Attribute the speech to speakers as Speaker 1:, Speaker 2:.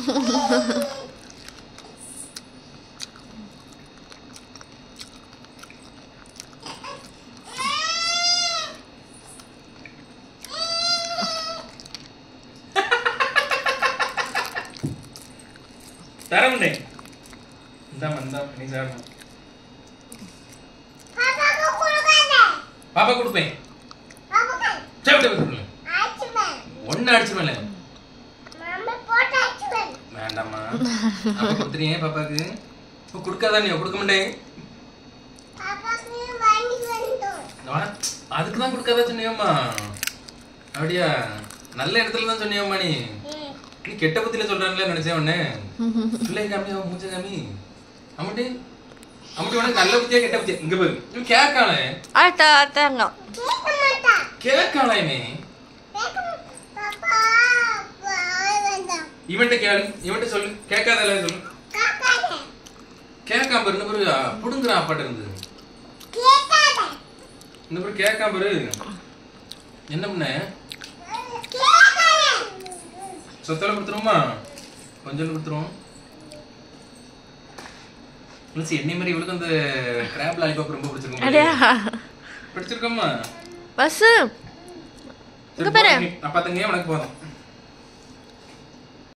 Speaker 1: தரமுண்டே நீ சாப்பிடு. பாப்பா கொடுப்பேன். ஒன்னு அடிச்சுமல வேண்டாமா அப்ப கொடுத்துறியே பாப்பாக்கு. கொடுக்காதா நீ கொடுக்க மாட்டேன். அதுக்குதான் கொடுக்காதா சொன்னியம்மா. அப்படியா? நல்ல இடத்துல தான் சொன்னியம்மா. நீ கெட்ட புத்தில சொல்றான்ல நினைச்சேன் உடனே. பிள்ளை காமி மூச்ச காமி அம்மட்டி அம்மட்டி உனக்கு நல்ல புத்தியா கெட்ட புத்தியா? இங்க போய் இவன் கேட்காளே. கேட்காளே இவன்ட்ட கேளு. இவன்ட்ட சொல்லு. கேட்காதல சொல்லு. கேட்காம பாரு. இந்த பாரு புடுங்குறான் அப்பாட்ட இருந்து. இந்த பாரு கேட்காம பாரு. என்ன பண்ண? சொத்தல கொடுத்துருவோமா? கொஞ்சம் கொடுத்துருவோம். என்னை மாதிரி இவளுக்கு அந்த கிராப் லாலிபாப் ரொம்ப பிடிச்சிருக்கும். பிடிச்சிருக்கோமா? பஸ் இங்க பாரு. அப்பா தங்க உனக்கு போதும்.